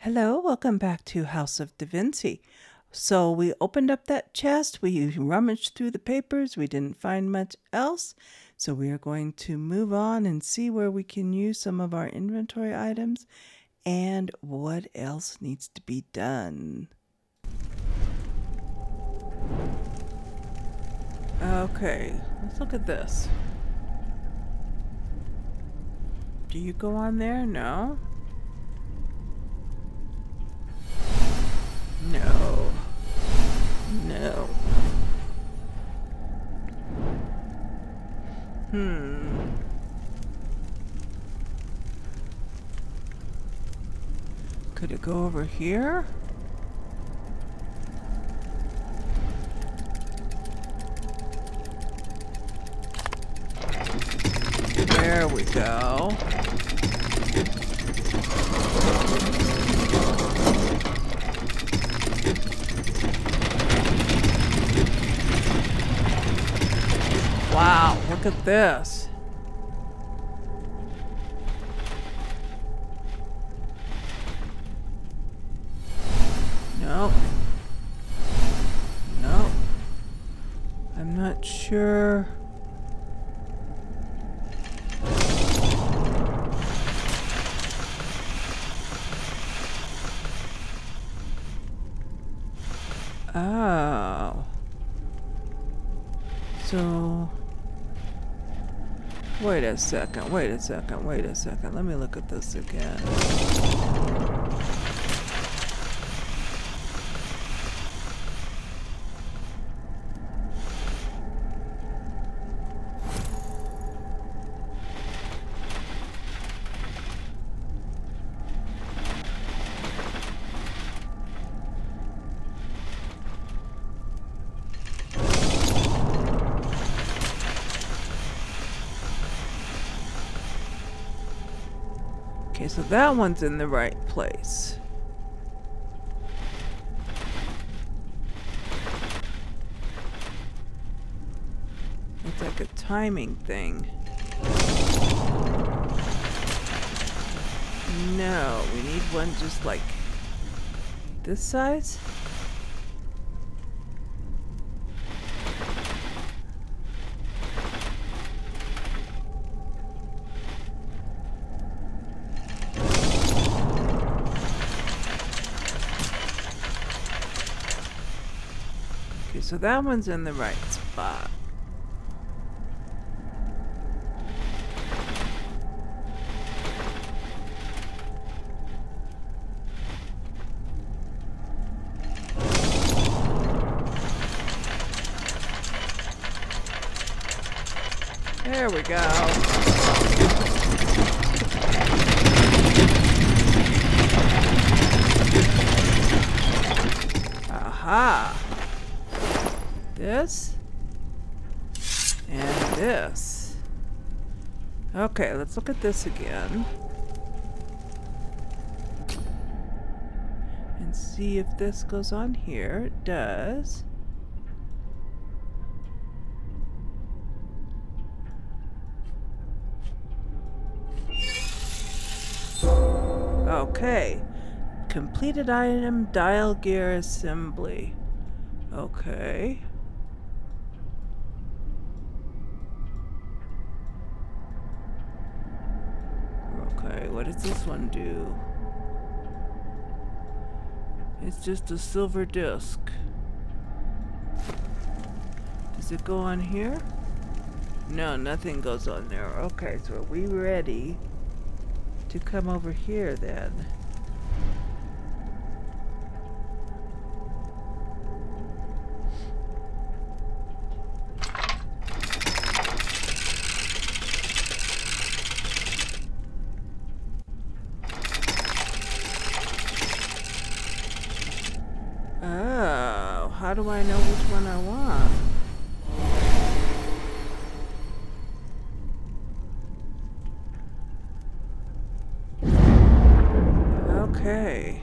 Hello, welcome back to House of Da Vinci. So we opened up that chest, we rummaged through the papers, we didn't find much else. So we are going to move on and see where we can use some of our inventory items and what else needs to be done. Okay, let's look at this. Do you go on there? No? No. No. Could it go over here? There we go. Wow, look at this. No. No. I'm not sure. Oh. So, wait a second. Let me look at this again. Okay, so that one's in the right place. It's like a timing thing. No, we need one just like this size. So that one's in the right spot. There we go. Aha. This and this. Okay, let's look at this again and see if this goes on here. It does. Okay, completed item, dial gear assembly. Okay. Okay, what does this one do? It's just a silver disc. Does it go on here? No, nothing goes on there. Okay, so are we ready to come over here then? Oh, how do I know which one I want? Okay.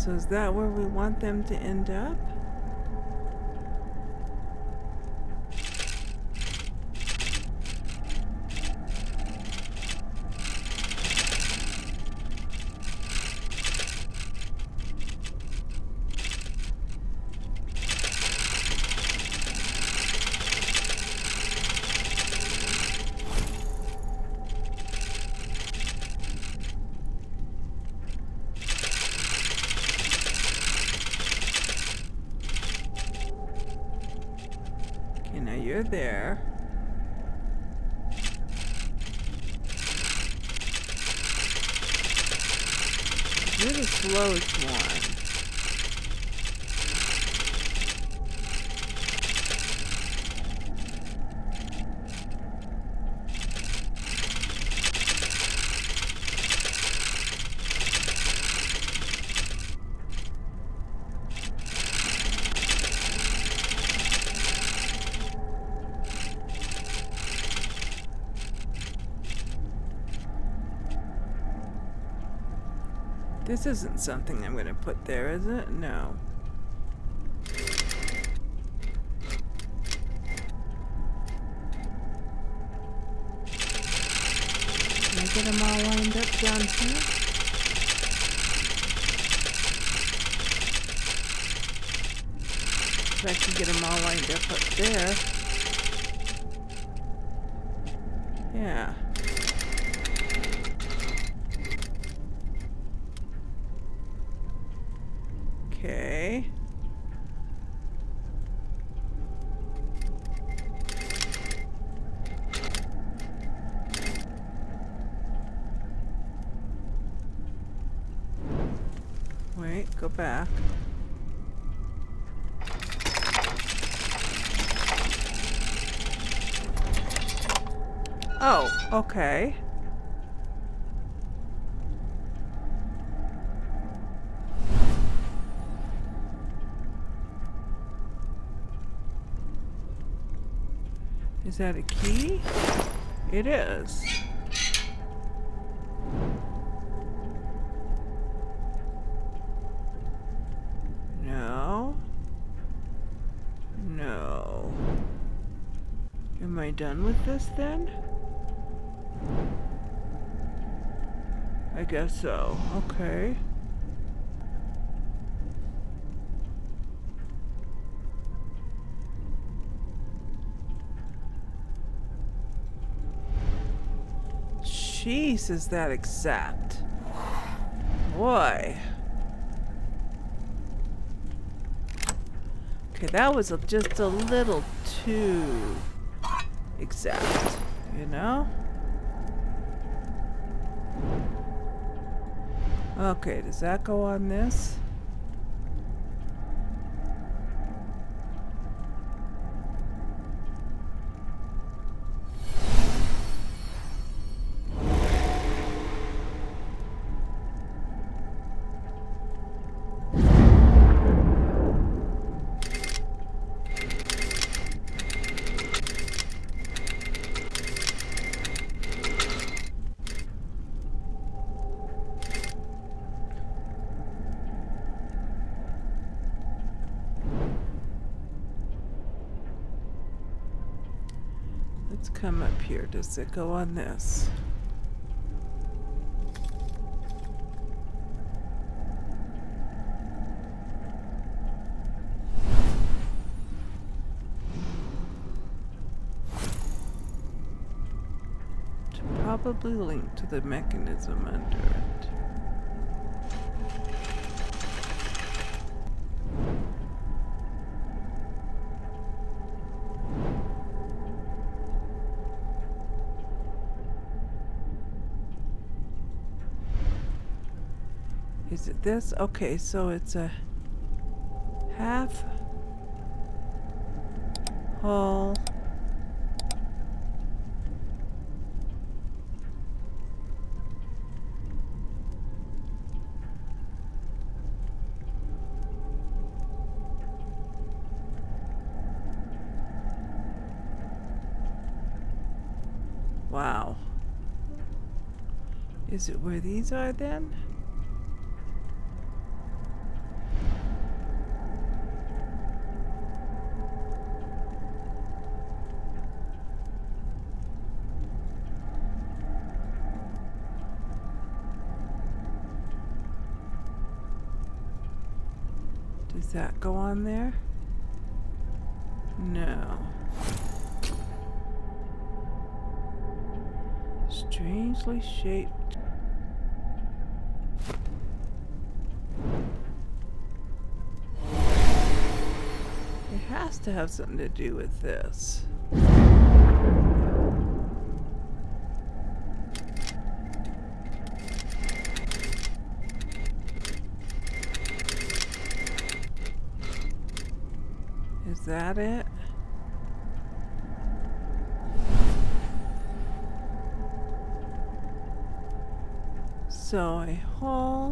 So is that where we want them to end up? Okay, now you're there. You're the slowest one. This isn't something I'm going to put there, is it? No. Can I get them all lined up down here? If I can get them all lined up there. Yeah. Okay. Wait, go back. Oh, okay. Is that a key? It is. No. No. Am I done with this then? I guess so. Okay. Jeez, is that exact? Boy. Okay, that was just a little too exact, you know? Okay, does that go on this? Let's come up here. Does it go on this? To probably link to the mechanism under it. Is it this? Okay, so it's a half hole. Wow. Is it where these are then? Does that go on there? No. Strangely shaped. It has to have something to do with this. Is that it? So a whole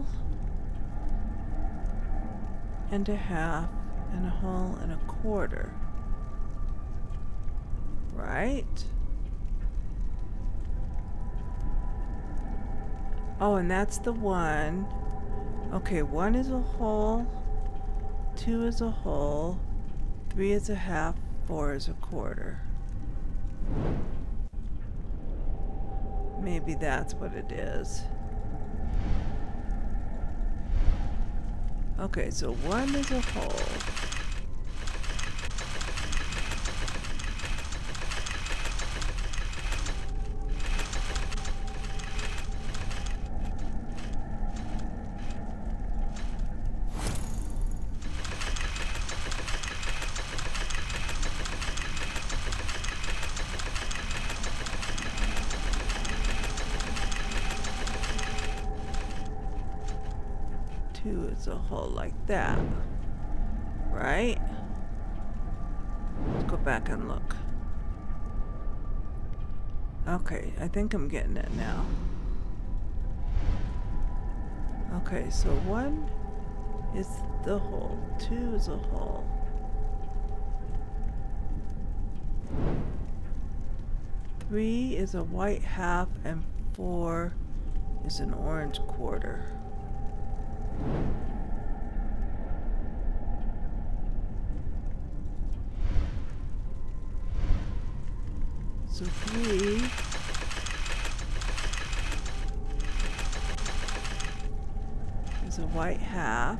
and a half and a whole and a quarter, right? Oh, and that's the one. Okay, 1 is a whole, 2 is a whole, 3 is a half, 4 is a quarter. Maybe that's what it is. Okay, so 1 is a whole. Is a whole like that, right? Let's go back and look. Okay, I think I'm getting it now. Okay, so 1 is the whole, 2 is a whole. 3 is a white half, and 4 is an orange quarter. So 3 is a white half.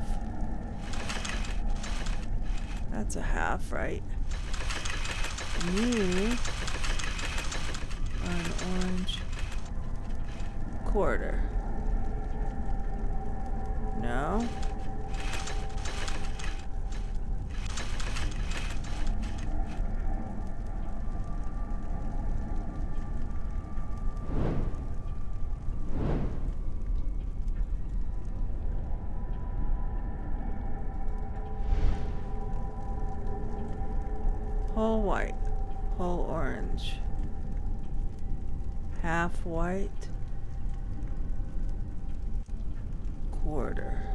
That's a half, right? And you are an orange quarter. No? Whole white, whole orange, half white, quarter.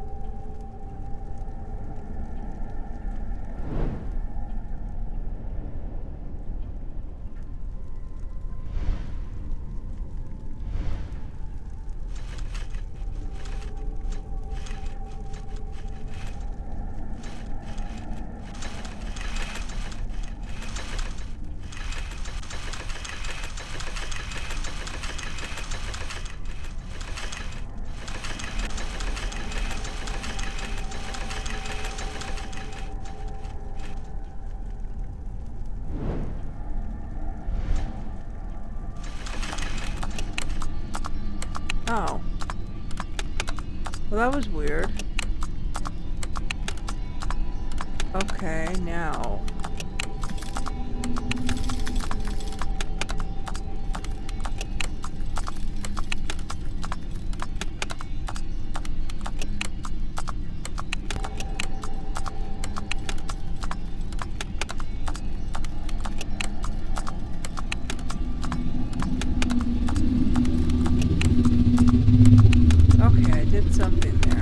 Oh. Well, that was weird. Okay, now. Okay, I did something there.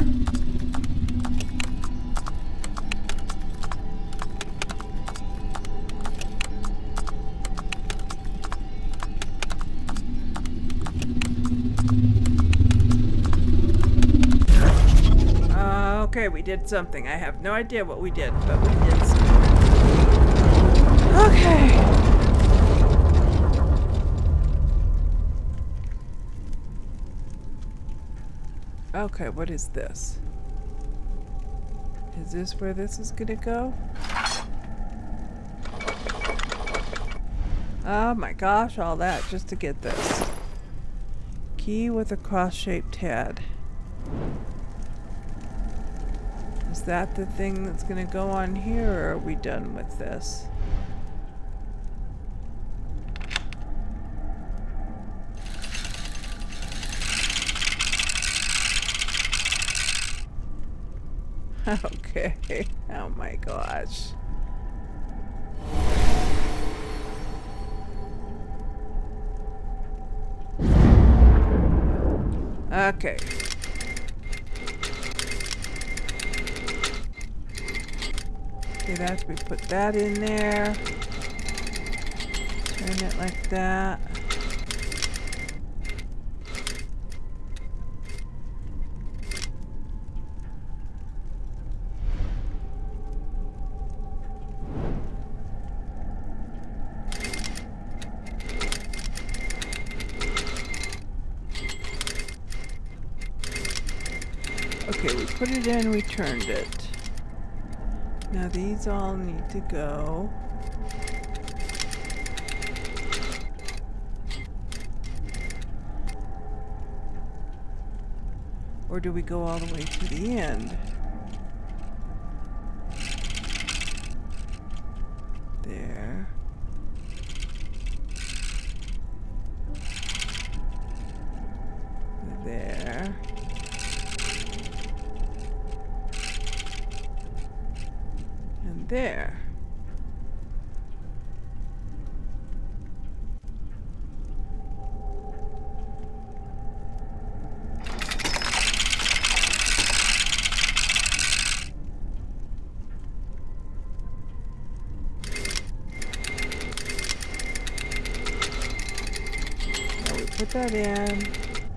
Okay, we did something. I have no idea what we did, but we did something. Okay. Okay, what is this? Is this where this is gonna go? Oh my gosh, all that just to get this. Key with a cross-shaped head. Is that the thing that's gonna go on here, or are we done with this? Okay. Oh my gosh. Okay. Okay, that we put that in there. Turn it like that. Okay, we put it in, we turned it. Now these all need to go. Or do we go all the way to the end? There. There. And there. Now we put that in.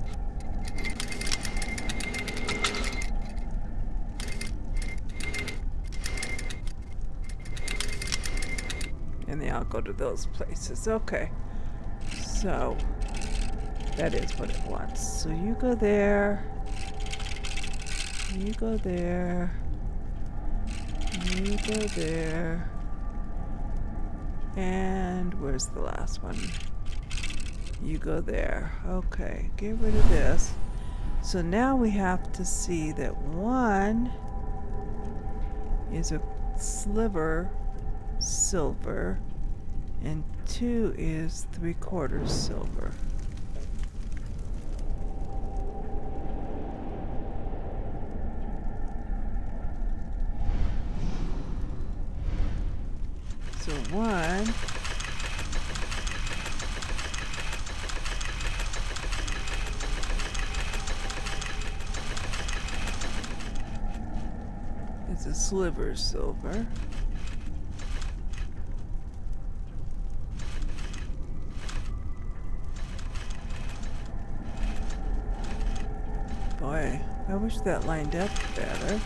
And they all go to those places. Okay. So, that is what it wants. So you go there. You go there. You go there. And where's the last one? You go there. Okay, get rid of this. So now we have to see that one is a sliver silver and 2 is 3/4 silver. So 1 is a sliver silver. Boy, I wish that lined up better.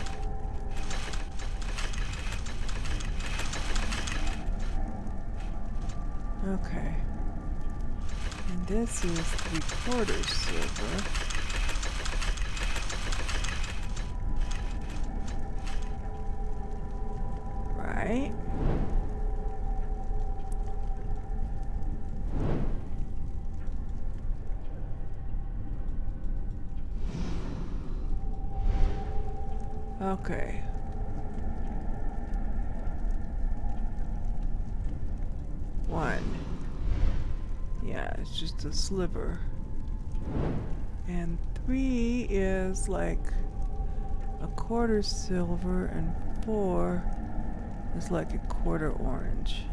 Okay. And this is 3/4 silver. Right? Okay. One. Yeah, it's just a sliver. And 3 is like 1/4 silver and 4 is like 1/4 orange.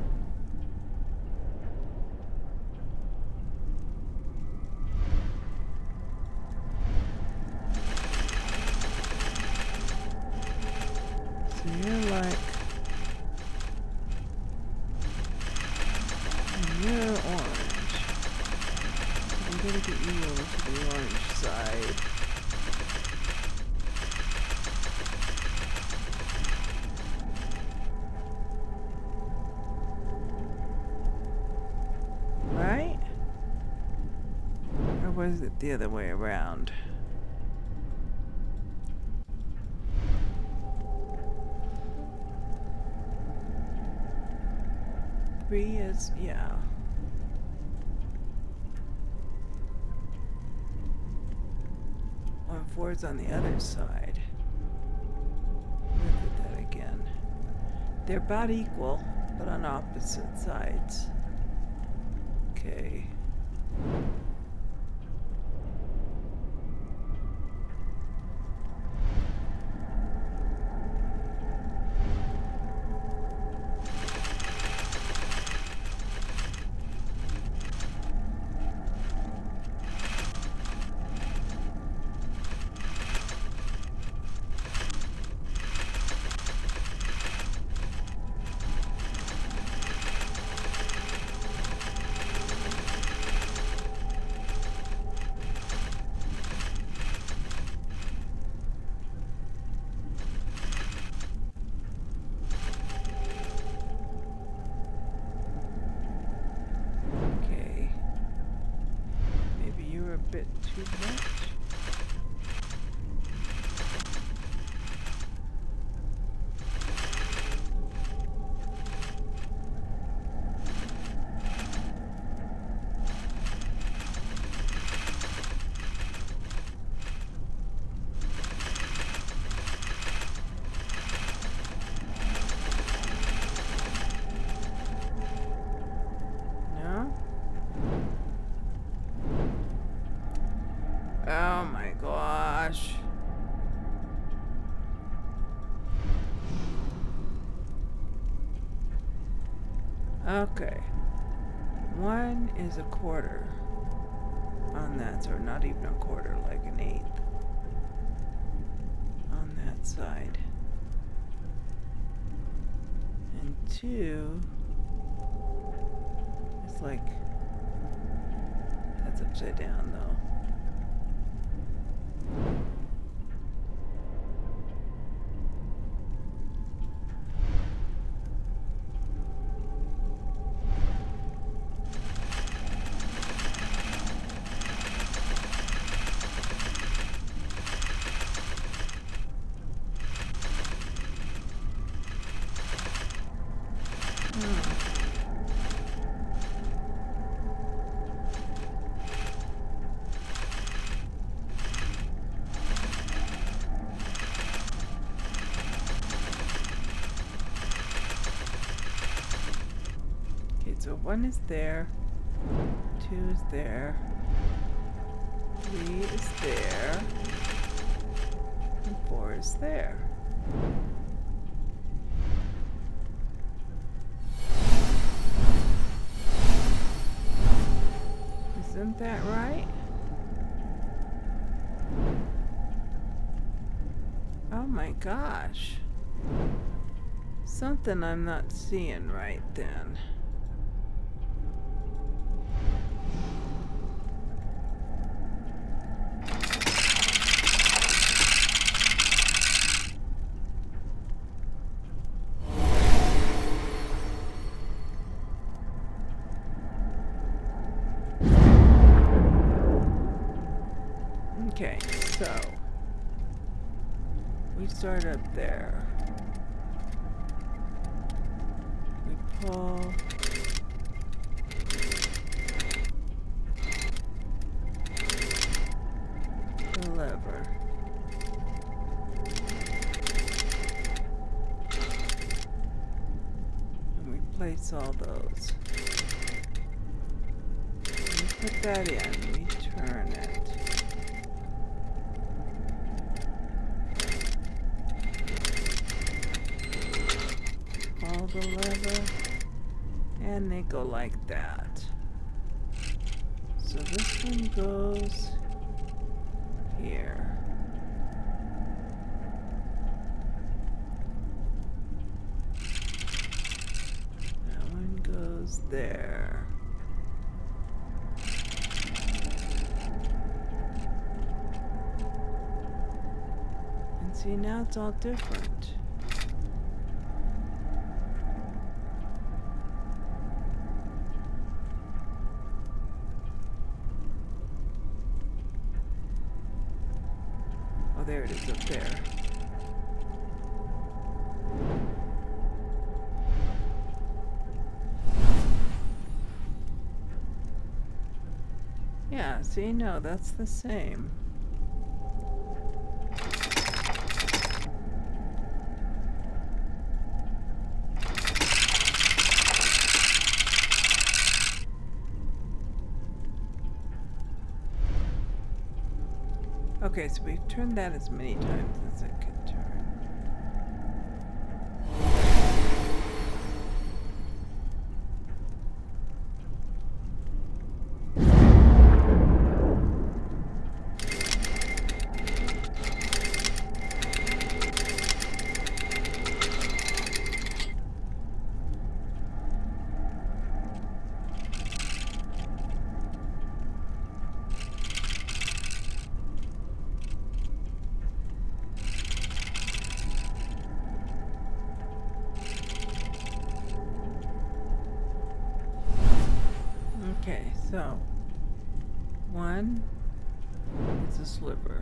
So you're like, and you're orange. So we gotta get you over to the orange side. Right? Or was it the other way around? 3 is, yeah. And 4 is on the other side. Look at that again. They're about equal, but on opposite sides. Okay. A bit too much. Oh my gosh. Okay. 1 is a quarter on that, or not even a quarter, like an eighth on that side. And 2 is like, that's upside down though. So 1 is there, 2 is there, 3 is there, and 4 is there. Isn't that right? Oh my gosh. Something I'm not seeing right then. Okay, so we start up there. We pull. The lever. And we place all those. And we put that in. We turn it. The lever, and they go like that. So this one goes here. That one goes there. And see, now it's all different. There it is up there. Yeah, see, no, that's the same. Okay, so we've turned that as many times as it could turn. Okay, so one is a sliver.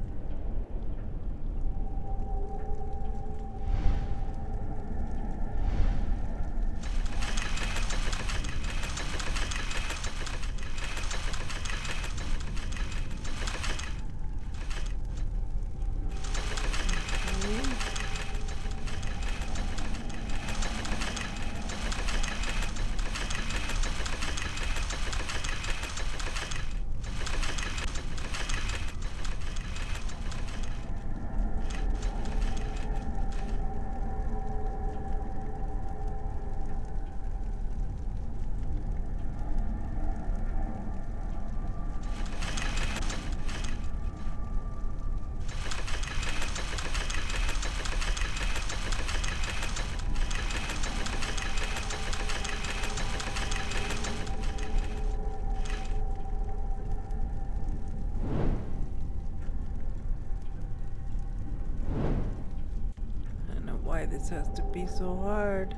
Why this has to be so hard.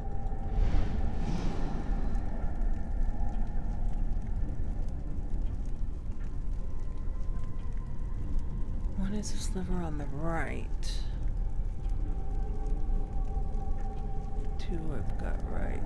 One is a sliver on the right. Two I've got right.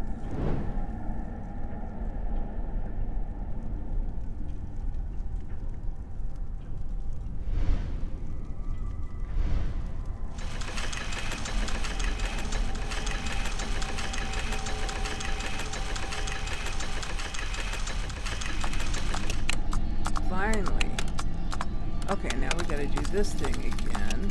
Finally. Okay, now we gotta do this thing again.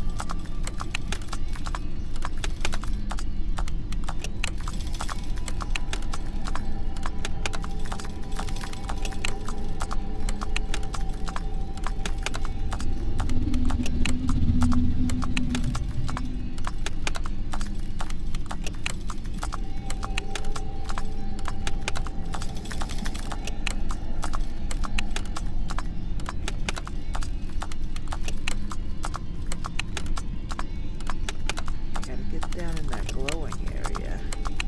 Down in that glowing area.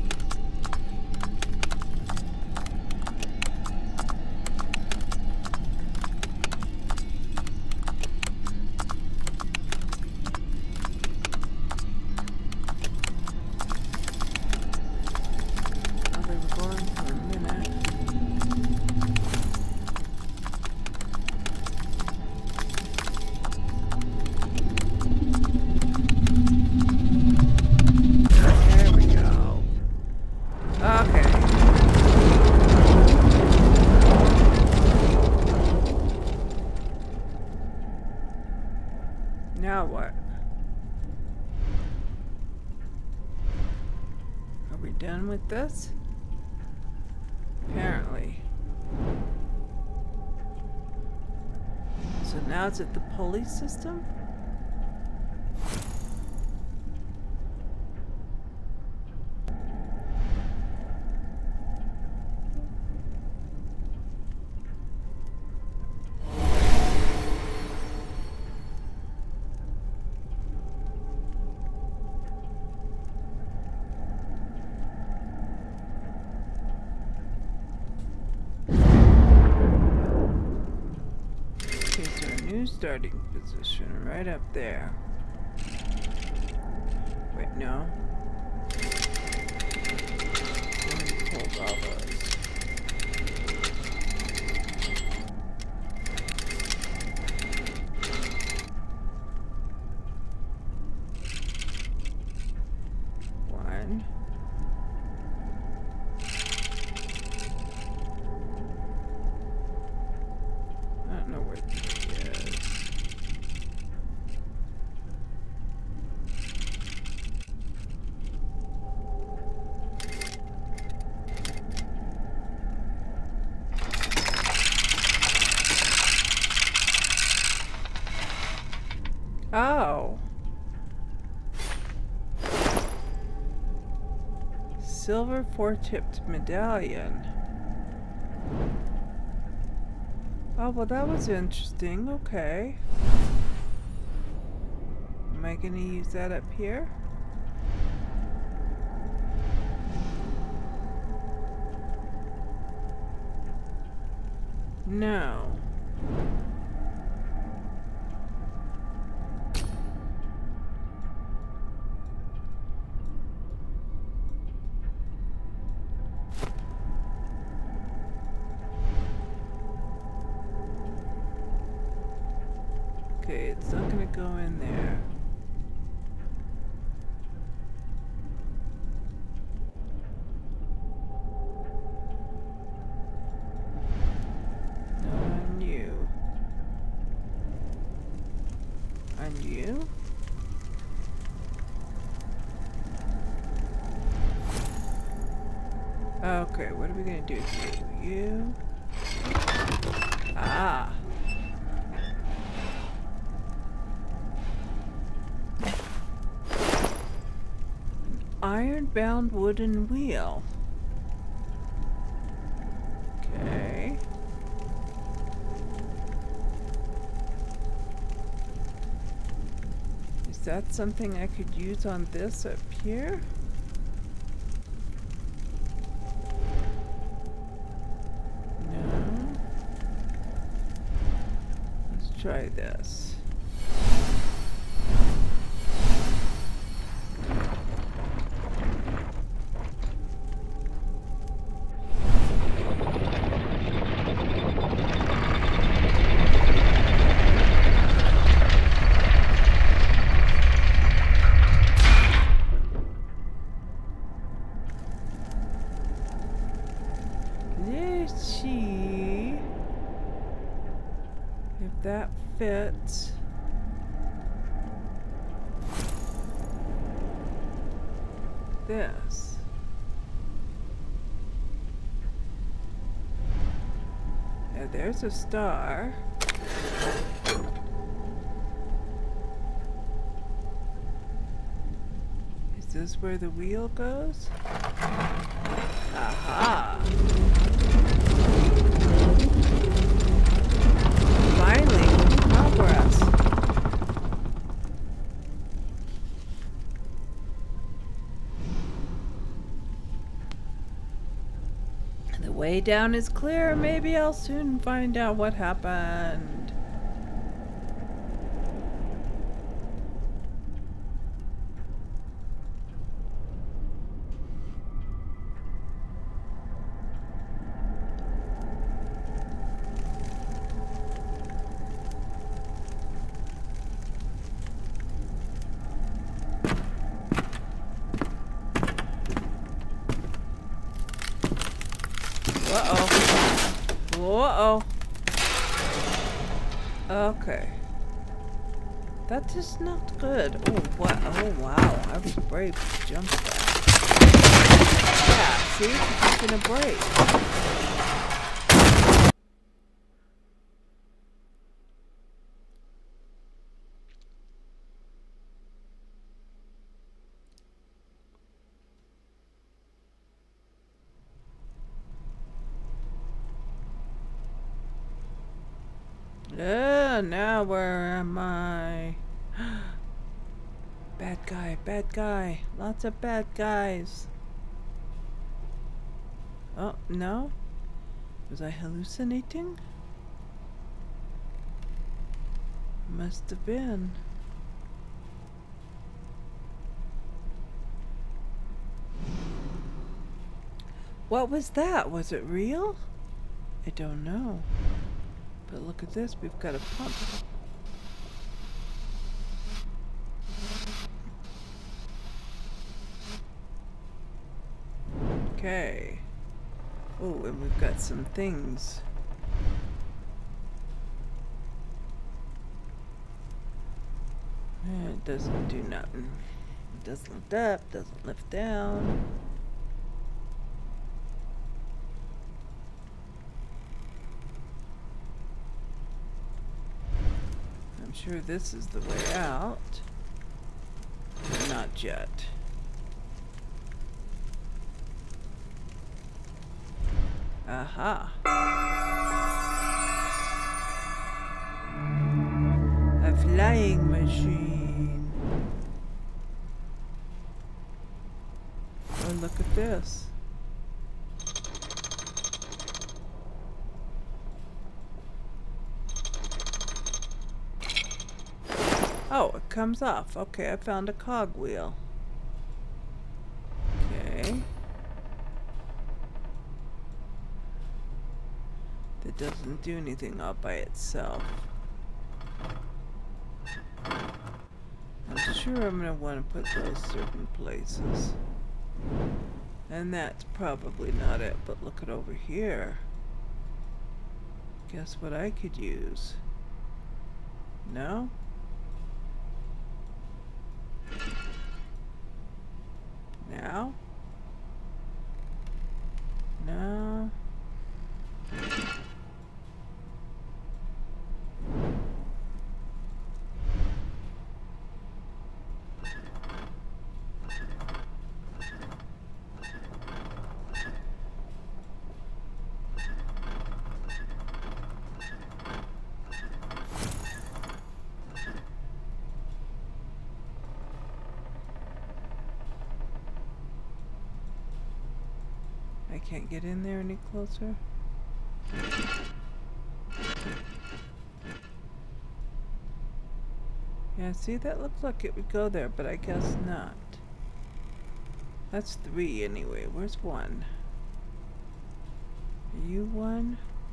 Oh, they were going for a minute. Now what? Are we done with this? Apparently. So now it's at the pulley system? New starting position right up there. Wait, no. Pulled all those. silver four-tipped medallion. Oh, well, that was interesting. Okay. Am I going to use that up here? No. Okay, it's not going to go in there. No, on you. On you? Okay, what are we going to do here? You? Ah. Iron-bound wooden wheel. Okay. Is that something I could use on this up here? No. Let's try this. Let's see if that fits. This. Yeah, there's a star. Is this where the wheel goes? Aha! Finally, progress. The way down is clear. Maybe I'll soon find out what happened. Uh-oh. Uh-oh. Okay. That is not good. Oh, what? Oh, wow. I was brave to jump that. Yeah, see? It's taking a break. Now where am I? Bad guy, bad guy. Lots of bad guys. Oh, no? Was I hallucinating? Must have been. What was that? Was it real? I don't know. But look at this, we've got a pump. Okay. Oh, and we've got some things. It doesn't do nothing. It doesn't lift up, doesn't lift down. I'm sure this is the way out. Not yet. Aha. A flying machine. Oh, look at this. Oh, it comes off. Okay, I found a cogwheel. Okay. That doesn't do anything all by itself. I'm sure I'm going to want to put those certain places. And that's probably not it, but look at over here. Guess what I could use? No? Now? No? I can't get in there any closer. Yeah, see, that looks like it would go there, but I guess not. That's 3 anyway. Where's 1? Are you 1?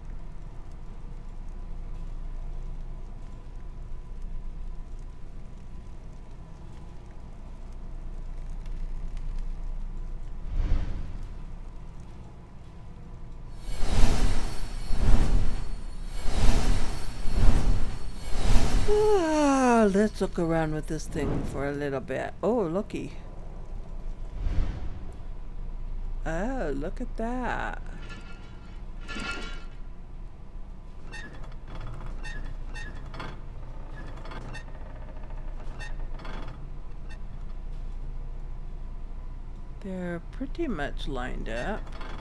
Let's look around with this thing for a little bit. Oh, looky. Oh, look at that. They're pretty much lined up.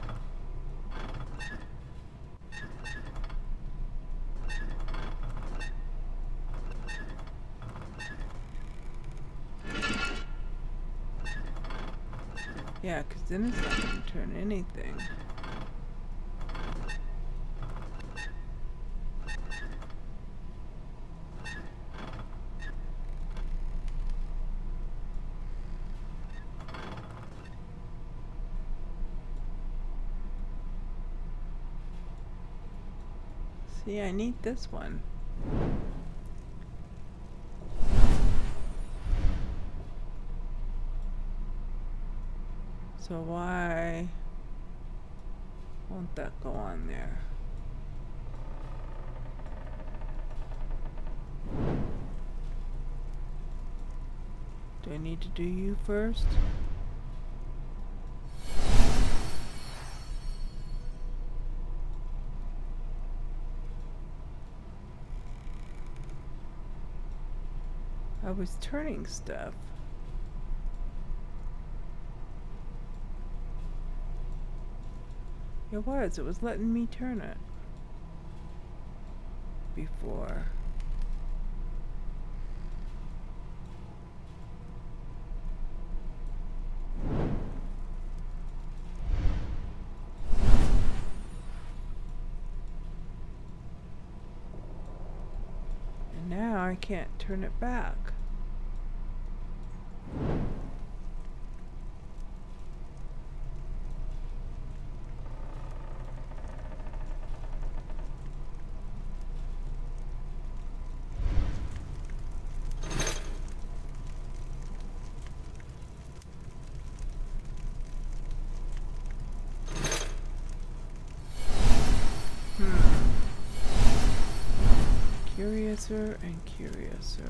Yeah, because then it's not going to turn anything. See, I need this one. So why won't that go on there? Do I need to do you first? I was turning stuff. It was letting me turn it before. And now I can't turn it back. Curiouser and curiouser.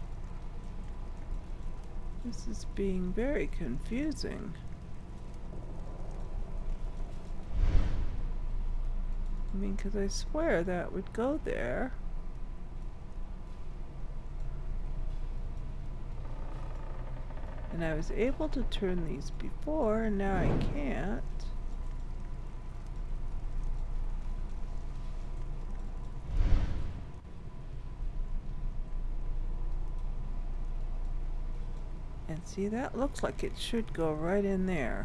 This is being very confusing. mean, because I swear that would go there. And I was able to turn these before, and now I can't. And see, that looks like it should go right in there.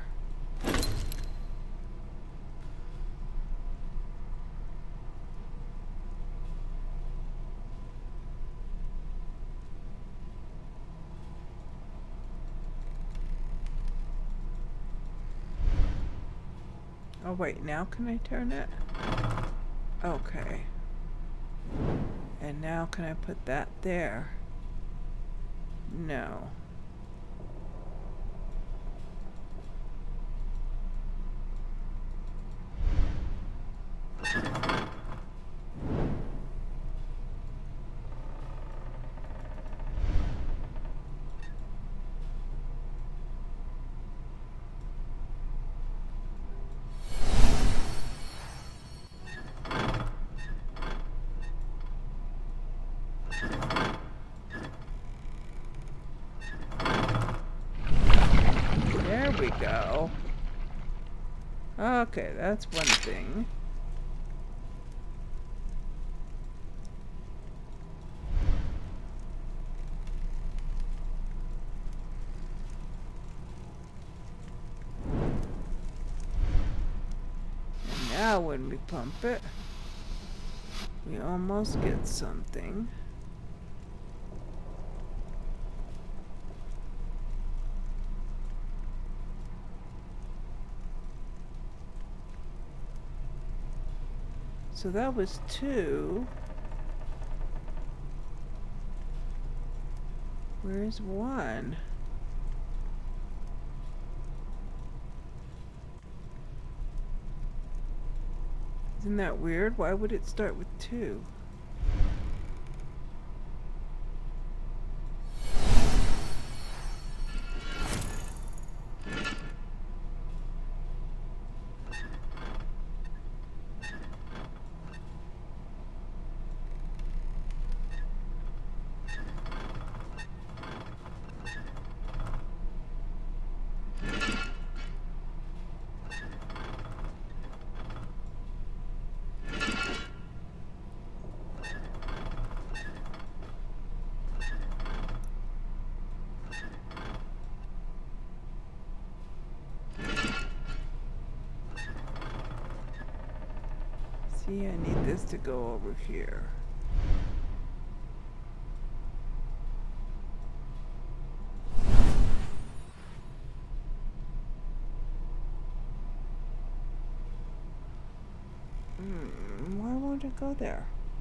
Oh wait, now can I turn it? Okay. And now can I put that there? No. There we go. Okay, that's one thing. And now when we pump it, we almost get something. So that was 2. Where's 1? Isn't that weird? Why would it start with 2? See, I need this to go over here. Why won't it go there?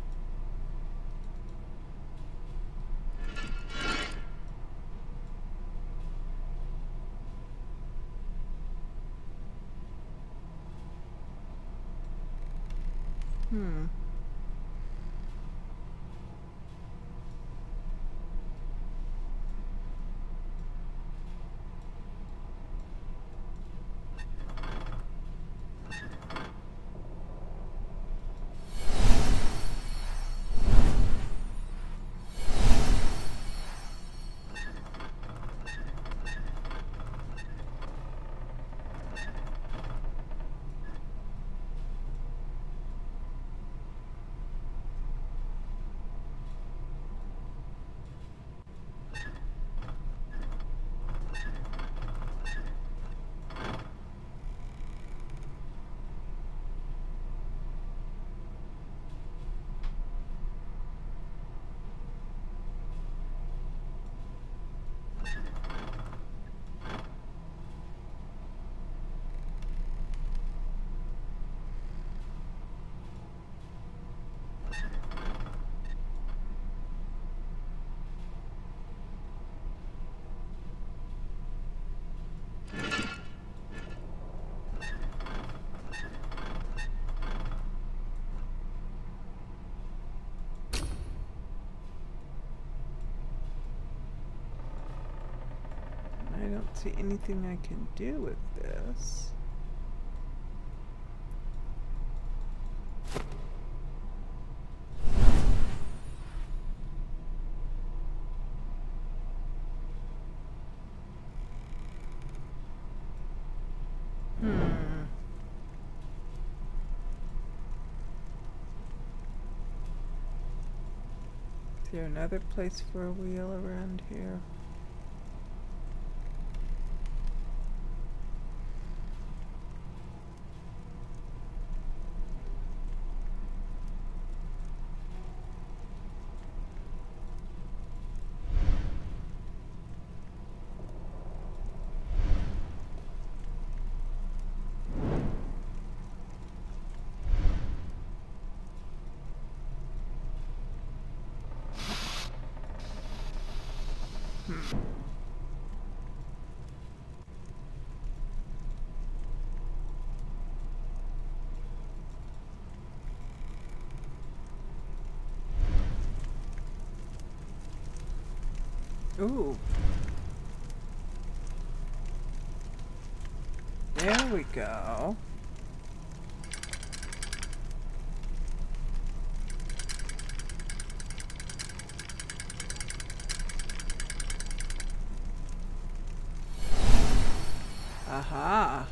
I don't see anything I can do with this. there another place for a wheel around here? Ooh. There we go. Aha.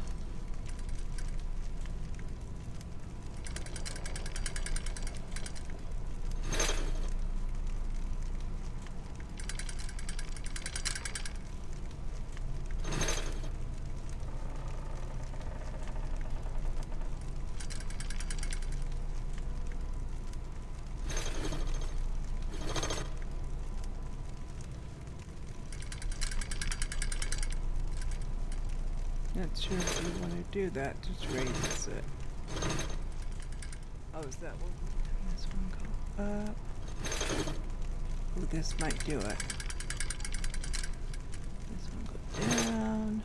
Not sure if you want to do that, just raises it. Oh, is that what? This one go up. Oh, this might do it. This one go down.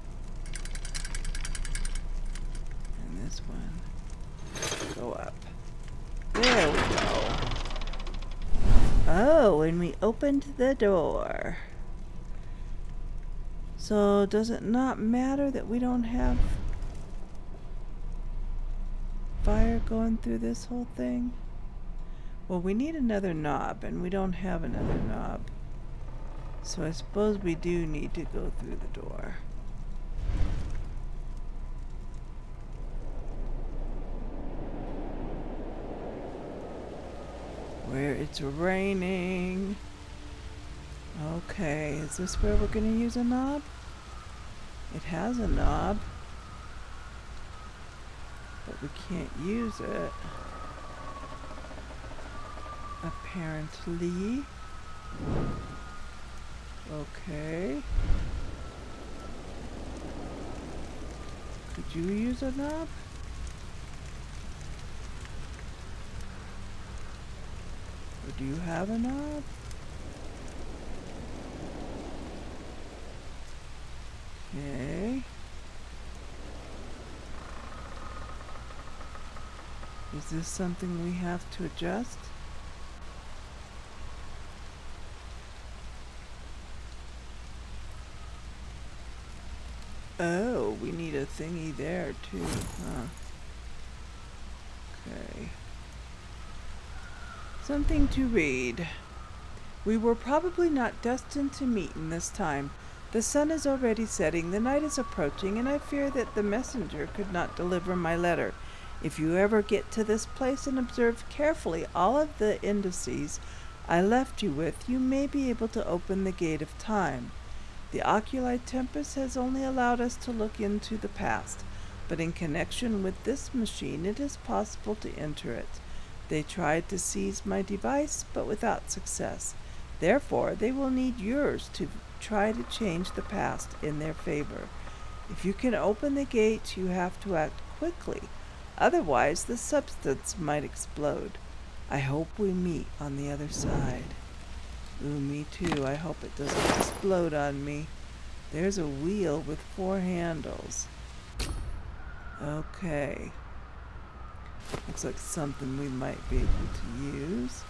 And this one go up. There we go. Oh, and we opened the door. So does it not matter that we don't have fire going through this whole thing? Well, we need another knob, and we don't have another knob. So I suppose we do need to go through the door. Where it's raining. Okay, is this where we're going to use a knob? It has a knob, but we can't use it, apparently. Okay. Could you use a knob? Or do you have a knob? Okay. Is this something we have to adjust? Oh, we need a thingy there too, huh? Okay. Something to read. We were probably not destined to meet in this time. The sun is already setting, the night is approaching, and I fear that the messenger could not deliver my letter. If you ever get to this place and observe carefully all of the indices I left you with, you may be able to open the gate of time. The oculi tempest has only allowed us to look into the past, but in connection with this machine it is possible to enter it. They tried to seize my device, but without success. Therefore, they will need yours to try to change the past in their favor. If you can open the gate, you have to act quickly. Otherwise, the substance might explode. I hope we meet on the other side. Ooh, me too. I hope it doesn't explode on me. There's a wheel with 4 handles. Okay. Looks like something we might be able to use.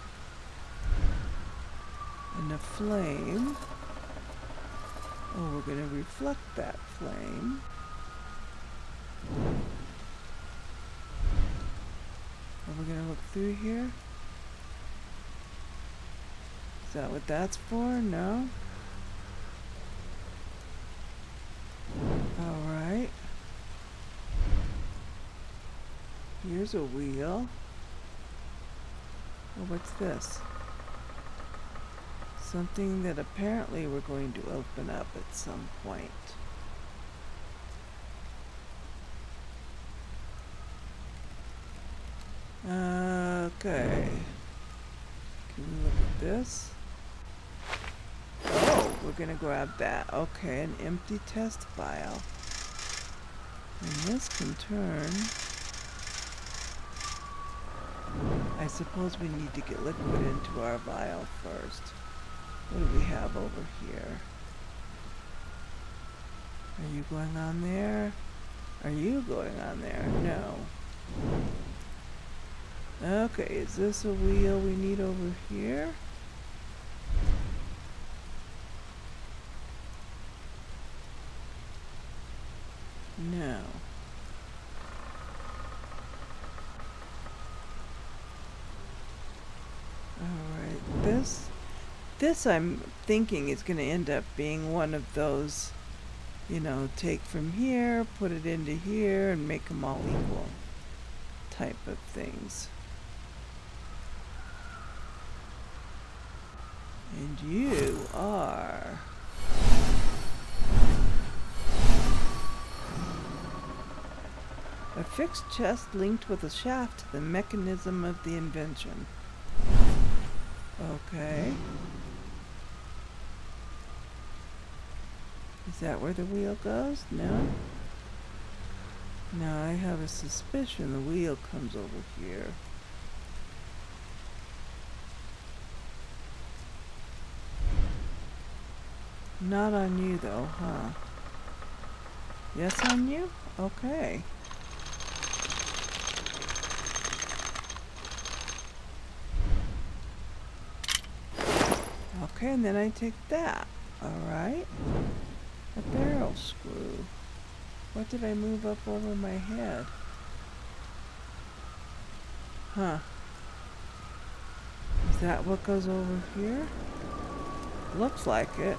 And a flame. Oh, we're going to reflect that flame. Are we going to look through here? Is that what that's for? No? Alright. Here's a wheel. Oh, what's this? Something that apparently we're going to open up at some point. Okay. Can we look at this? Oh, we're gonna grab that. Okay, an empty test vial. And this can turn. I suppose we need to get liquid into our vial first. What do we have over here? Are you going on there? Are you going on there? No. Okay, is this a wheel we need over here? No. Alright, this I'm thinking is going to end up being one of those, you know, take from here, put it into here, and make them all equal type of things. And you are... a fixed chest linked with a shaft to the mechanism of the invention. Okay. Is that where the wheel goes? No? No, I have a suspicion the wheel comes over here. Not on you though, huh? Yes on you? Okay. Okay, and then I take that. Alright. A barrel screw. What did I move up over my head? Huh. Is that what goes over here? Looks like it.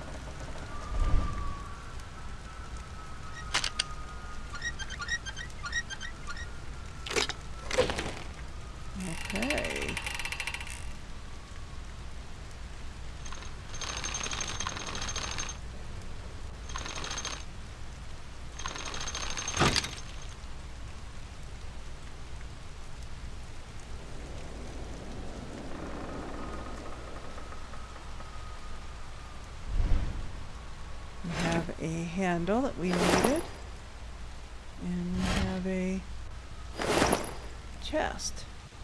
Okay. We have a handle that we needed, and we have a chest.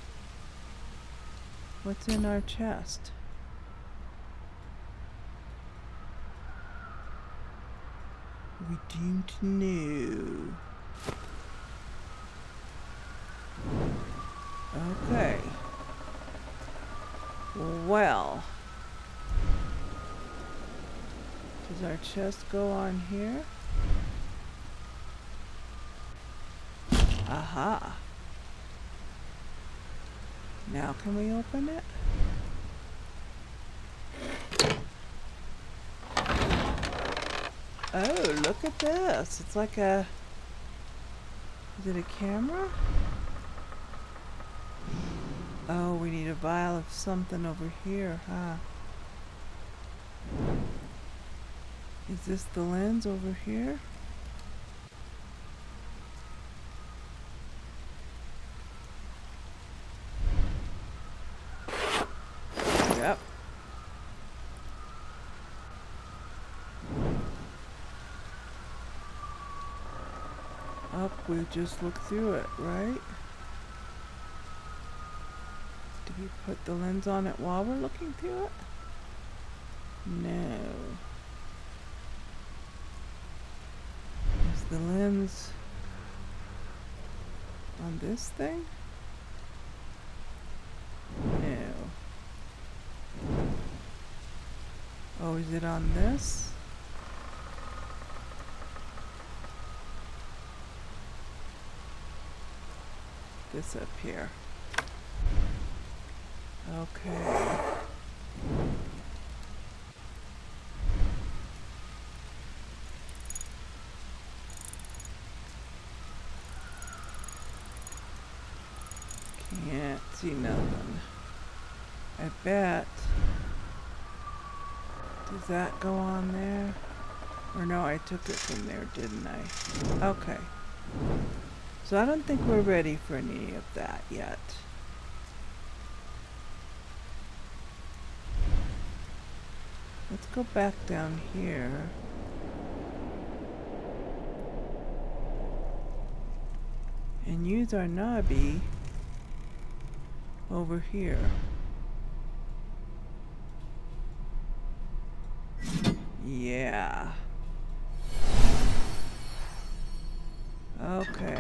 What's in our chest? We don't know. Okay. Well. Does our chest go on here? Aha. Now can we open it? Oh, look at this. It's like a... Is it a camera? Oh, we need a vial of something over here, huh? Is this the lens over here? Yep. Up, we just looked through it, right? Did we put the lens on it while we're looking through it? No. Is the lens on this thing? No. Oh, is it on this? This up here. Okay. Can't see nothing. I bet Does that go on there? Or no, I took it from there, didn't I? Okay. So I don't think we're ready for any of that yet. Let's go back down here. And use our knobby over here. Yeah. Okay.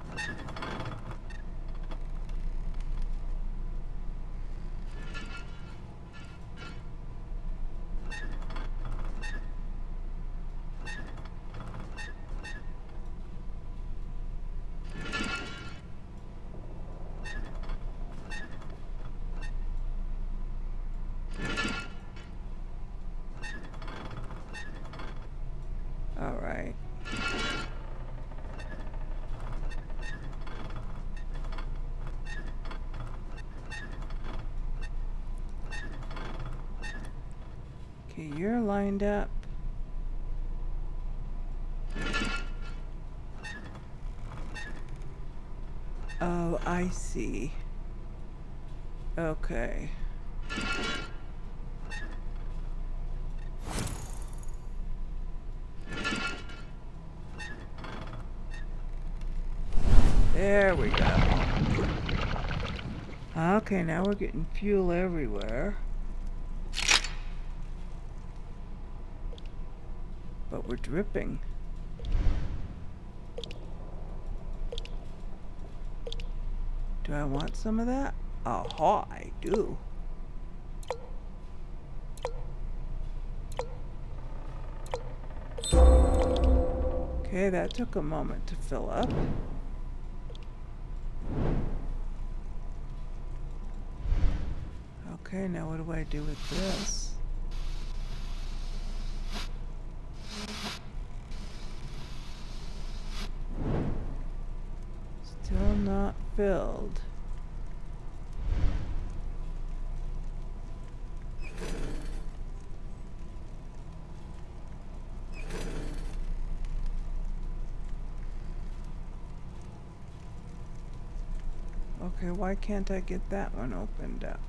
All right. Okay, you're lined up. Oh, I see. Okay. There we go. Okay, now we're getting fuel everywhere. But we're dripping. Do I want some of that? Aha, I do. Okay, that took a moment to fill up. Okay, now what do I do with this? Still not filled. Okay, why can't I get that one opened up?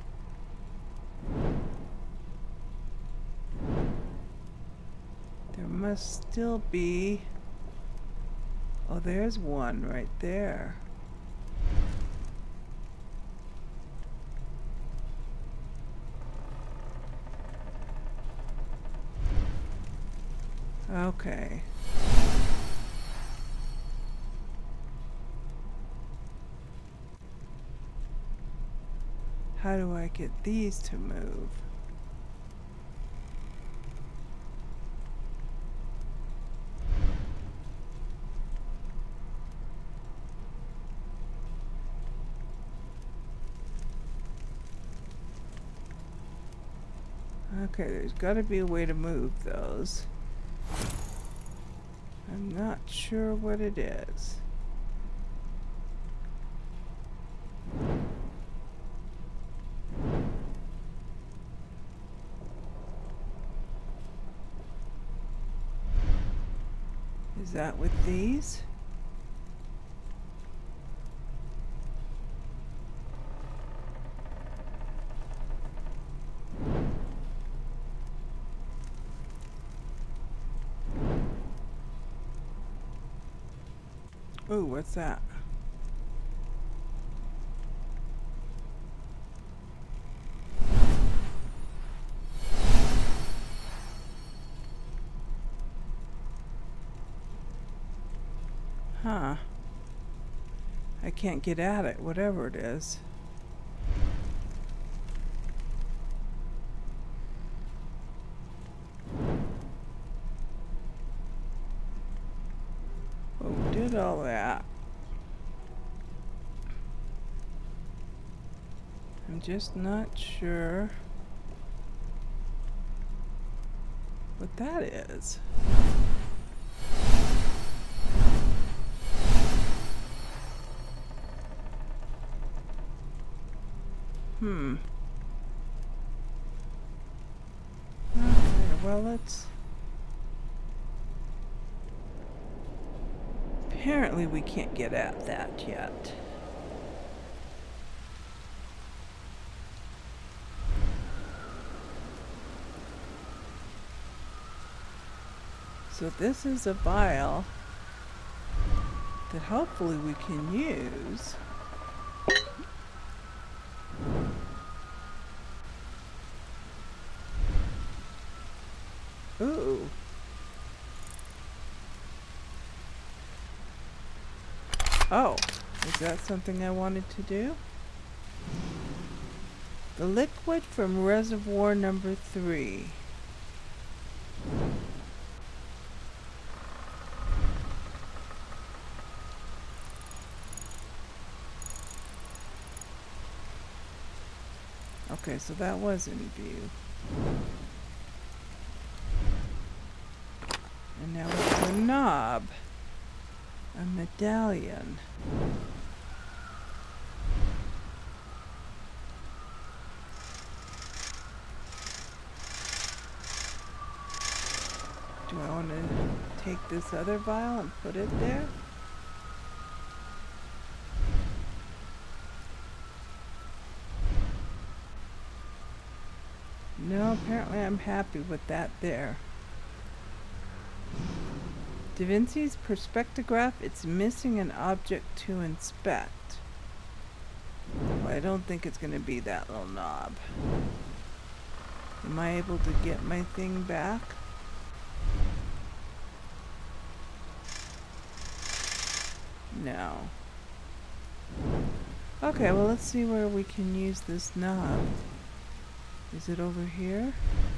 There must still be... Oh, there's one right there. Okay. How do I get these to move? Okay, there's got to be a way to move those. I'm not sure what it is. Is that with these? Ooh, what's that? Huh. I can't get at it, whatever it is. Oh, did all that. I'm just not sure what that is. Okay. violets. Apparently we can't get at that yet. So this is a vial that hopefully we can use. Ooh. Oh, is that something I wanted to do? The liquid from reservoir number 3. Okay, so that was in view. And now it's a knob. A medallion. Do I want to take this other vial and put it there? No, apparently I'm happy with that there. Da Vinci's perspectograph, it's missing an object to inspect. Well, I don't think it's going to be that little knob. Am I able to get my thing back? No. Okay, well let's see where we can use this knob. Is it over here?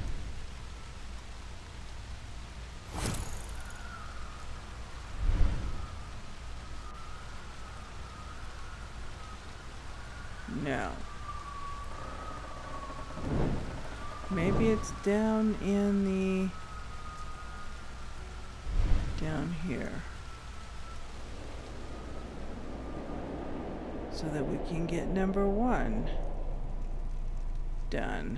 No. Maybe it's down in the... down here. So that we can get number 1 done.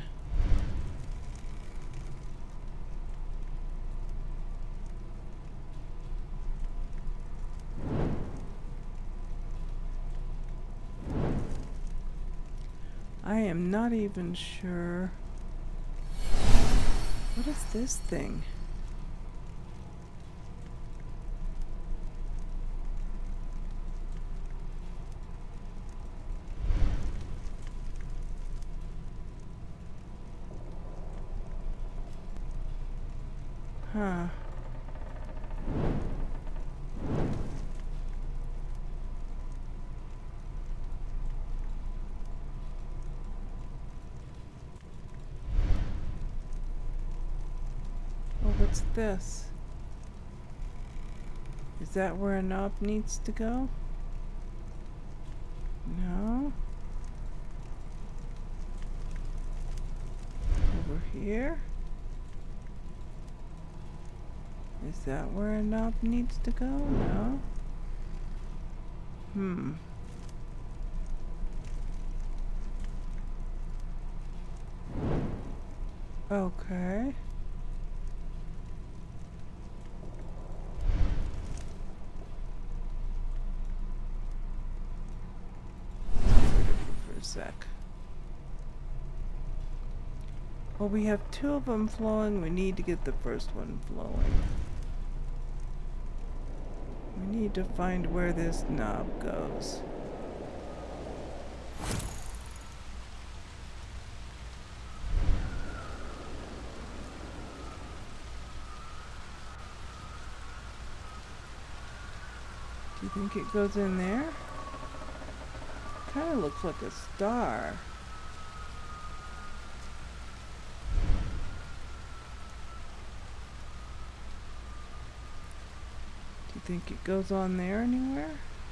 I am not even sure. What is this thing? Huh. Oh, what's this? Is that where a knob needs to go? No. Over here? Is that where a knob needs to go? No. Okay. For a sec. Well, we have 2 of them flowing. We need to get the first one flowing. We need to find where this knob goes. Do you think it goes in there? Kind of looks like a star. Do you think it goes on there anywhere?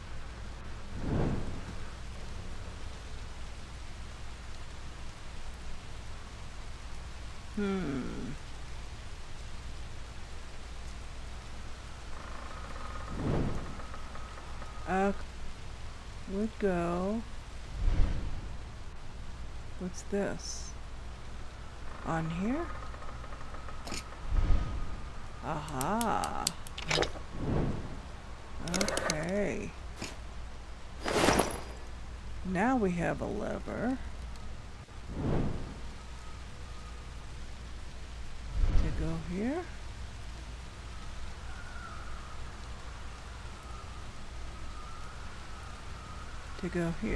Would go. What's this? On here? Aha. Okay. Now we have a lever to go here. To go here.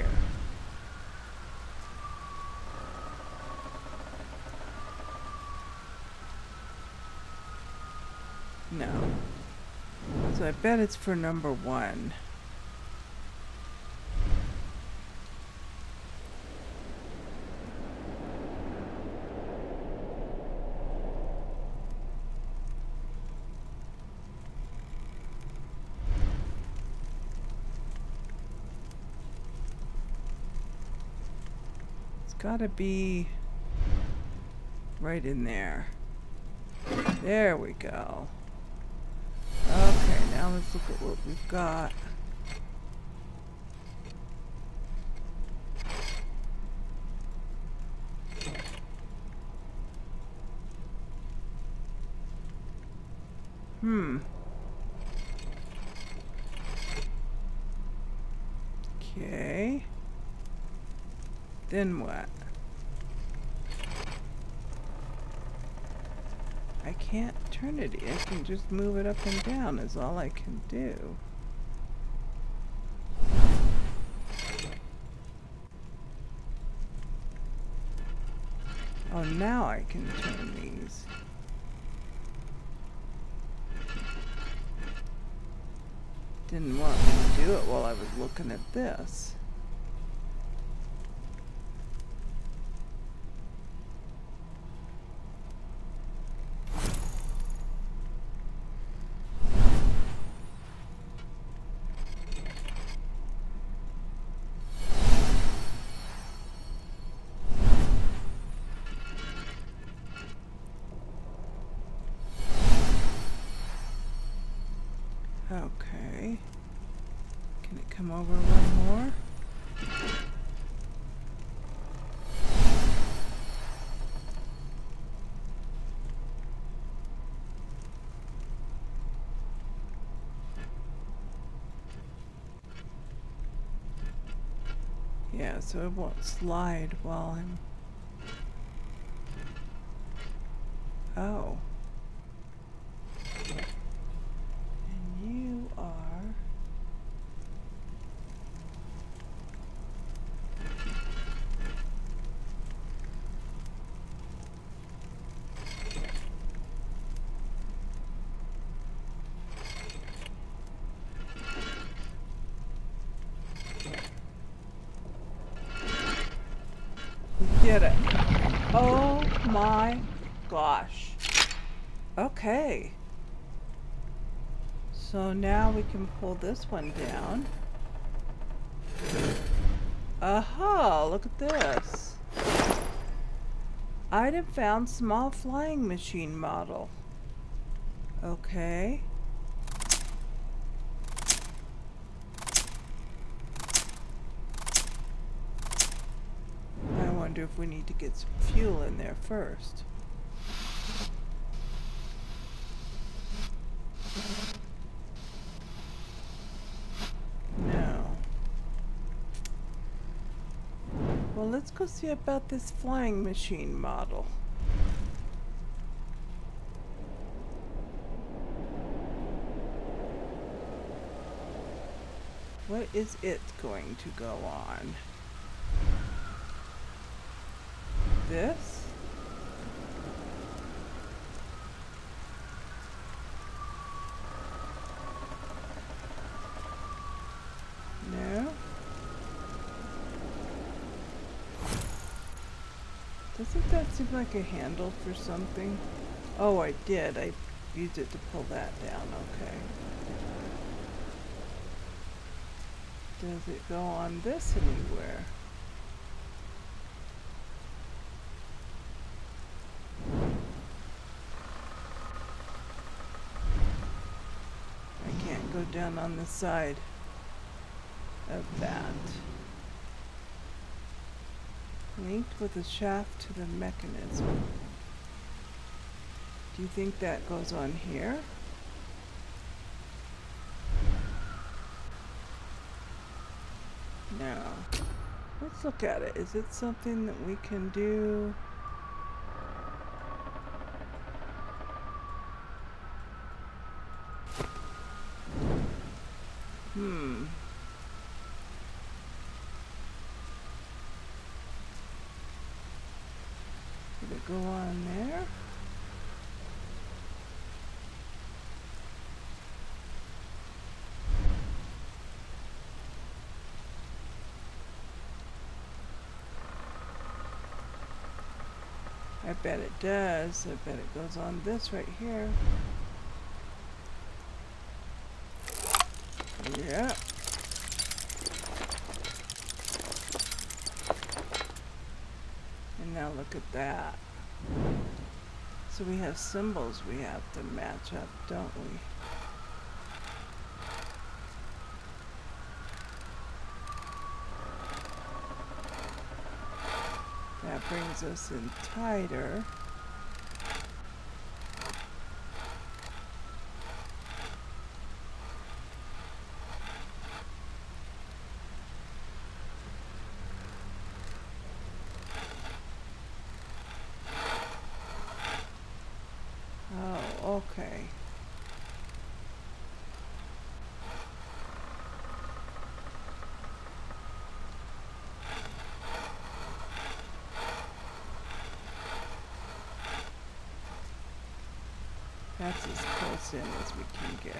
No. So I bet it's for number 1. It's gotta be right in there. There we go. Okay, now let's look at what we've got. Okay. Then what? I can't turn it. I can just move it up and down is all I can do. Oh, now I can turn these. Didn't want me to do it while I was looking at this. Okay. Can it come over one more? Yeah, so it won't slide while I'm... Oh. And you are... Get it. Oh my gosh. Okay. So now we can pull this one down. Aha, look at this. Item found, small flying machine model. Okay. I wonder if we need to get some fuel in there first. No. Well, let's go see about this flying machine model. What is it going to go on? This? No? Doesn't that seem like a handle for something? Oh, I did. I used it to pull that down. Okay. Does it go on this anywhere? I can't go down on the side of that. Linked with a shaft to the mechanism. Do you think that goes on here? No. Let's look at it. Is it something that we can do? Did it go on there? I bet it does. I bet it goes on this right here. Yeah. And now look at that. So we have symbols we have to match up, don't we? That brings us in tighter. Oh, okay. That's as close in as we can get.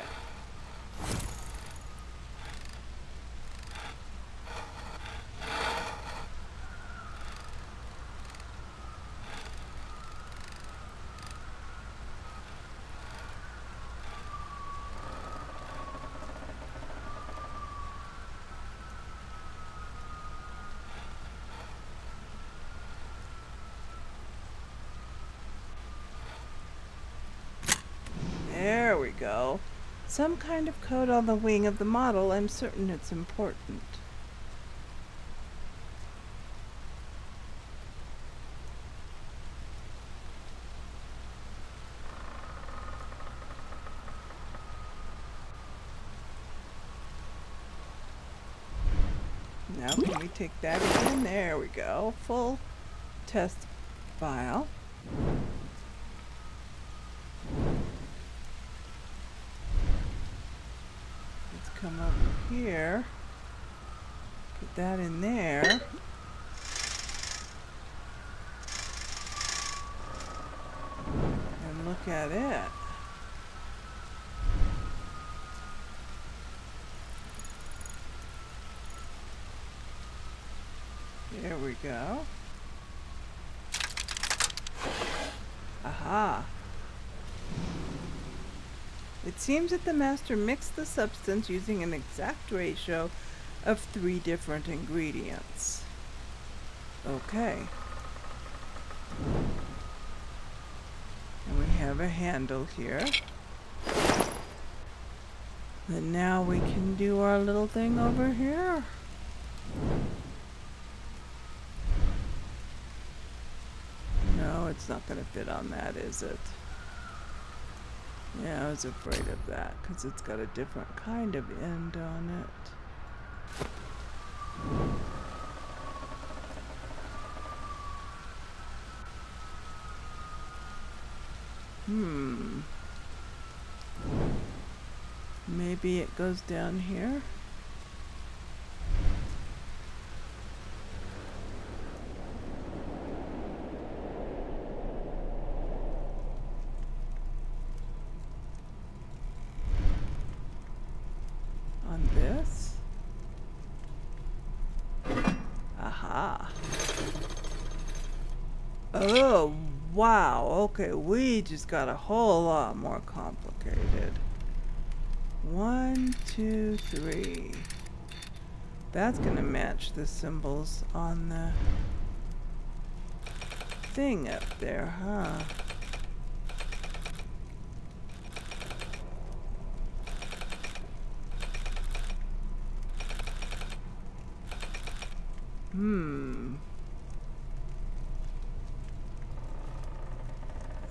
There we go. Some kind of code on the wing of the model. I'm certain it's important. Now can we take that again? There we go. Full test file. Come over here, put that in there, and look at it. There we go. Aha. It seems that the master mixed the substance using an exact ratio of 3 different ingredients. Okay. And we have a handle here. And now we can do our little thing over here. No, it's not going to fit on that, is it? Yeah, I was afraid of that because it's got a different kind of end on it. Maybe it goes down here. This. Aha. Oh, wow. Okay, we just got a whole lot more complicated. 1, 2, 3. That's gonna match the symbols on the thing up there, huh?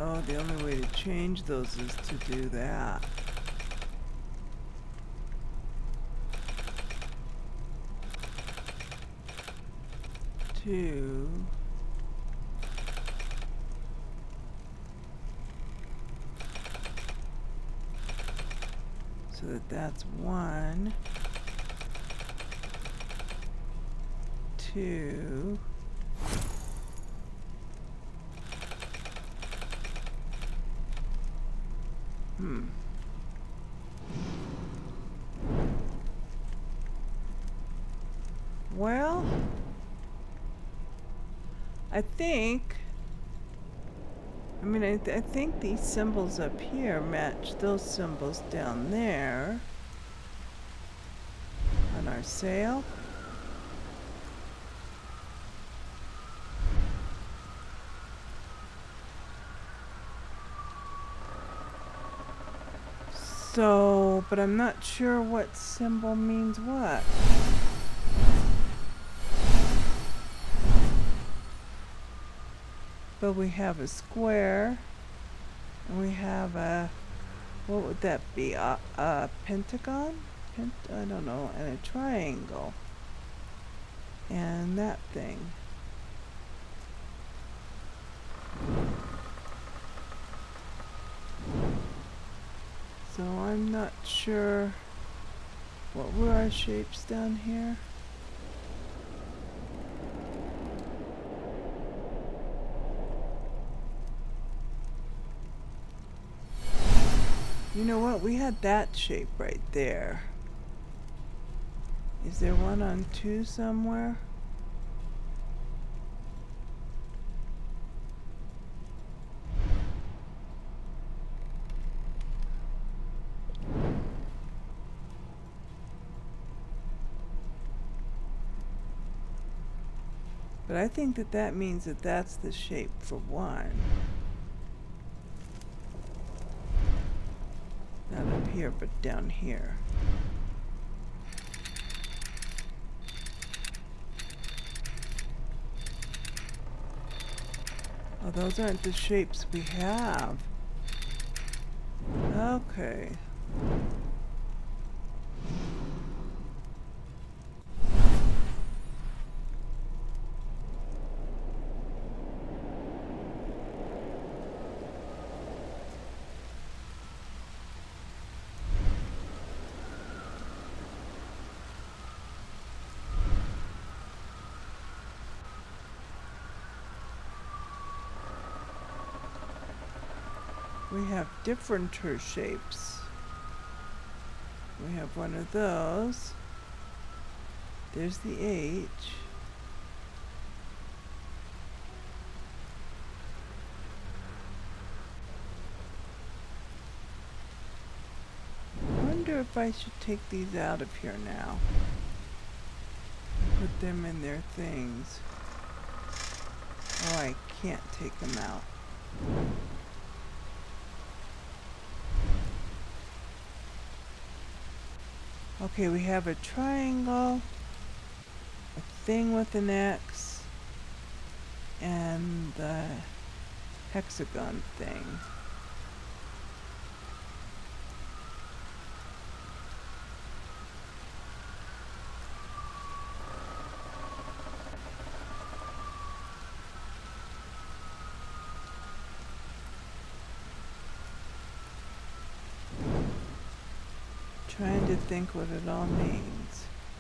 Oh, the only way to change those is to do that. Two. So that's 1, 2. Well, I think, I think these symbols up here match those symbols down there on our sail. So, but I'm not sure what symbol means what. But we have a square, and we have a, what would that be? A pentagon? I don't know, and a triangle. And that thing. So I'm not sure what were our shapes down here. You know what? We had that shape right there. Is there one on 2 somewhere? But I think that that means that that's the shape for 1. Not up here, but down here. Oh, those aren't the shapes we have. Okay. We have differenter shapes. We have one of those. There's the H. I wonder if I should take these out of here now. Put them in their things. Oh, I can't take them out. Okay, we have a triangle, a thing with an X, and the hexagon thing. Trying to think what it all means.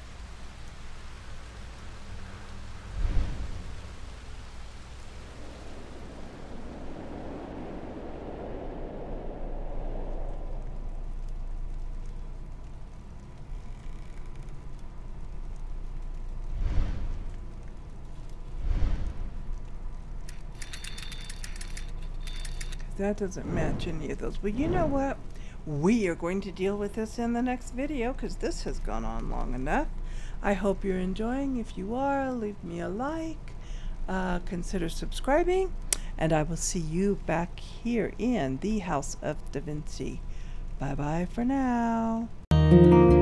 That doesn't match any of those. But you know what? We are going to deal with this in the next video because this has gone on long enough. I hope you're enjoying. If you are, leave me a like. Consider subscribing. And I will see you back here in the House of Da Vinci. Bye-bye for now.